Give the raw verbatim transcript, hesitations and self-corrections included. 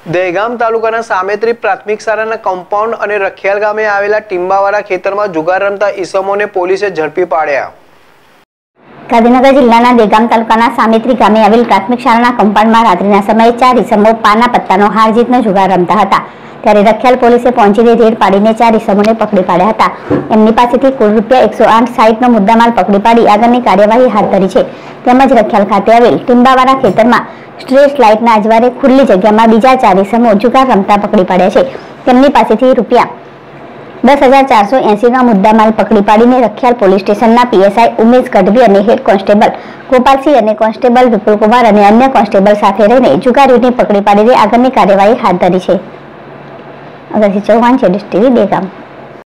દહેગામ તાલુકાના સામેત્રી પ્રાથમિક શાળાના કમ્પાઉન્ડ અને રખિયાલ ગામે આવેલા ટીંબાવાળા ખેતરમાં જુગાર રમતા ઈસમોને પોલીસે ઝડપી પાડ્યા। ગાંધીનગર જિલ્લાના દહેગામ તાલુકાના સામેત્રી ગામે આવેલ પ્રાથમિક શાળાના કમ્પાઉન્ડમાં રાત્રિના સમયે ચાર ઈસમો પાના પત્તાનો હાર જીતનો જુગાર રમતા હતા, ત્યારે રખિયાલ પોલીસે પહોંચીને રેડ પાડીને ચાર ઈસમોને પકડી પાડ્યા હતા। એમની પાસેથી કુલ રૂપિયા એકસો આઠ સાઈઠનો મુદ્દામાલ પકડી પાડી આગળની કાર્યવાહી હાથ ધરી છે। તેમજ રખિયાલ ખાતે આવેલ ટીંબાવાળા ખેતરમાં સ્ટ્રીટ લાઇટના અજવાળે ખુલ્લી જગ્યામાં બીજા ચાર ઈસમો જુગાર રમતા પકડી પાડ્યા છે। તેમની પાસેથી રૂપિયા દસ હજાર ચારસો એંસીનો મુદ્દામાલ પકડી પાડીને રખિયાલ પોલીસ સ્ટેશનના પીએસઆઈ ઉમેશ ગઢવી અને હેડ કોન્સ્ટેબલ ગોપાલસિંહ અને કોન્સ્ટેબલ વિપુલકુમાર અને અન્ય કોન્સ્ટેબલ સાથે રહીને જુગારીઓને પકડી પાડીને આગળની કાર્યવાહી હાથ ધરી છે। અગરસિંહ ચૌહાણ, જેડેશ ટીવી, દહેગામ।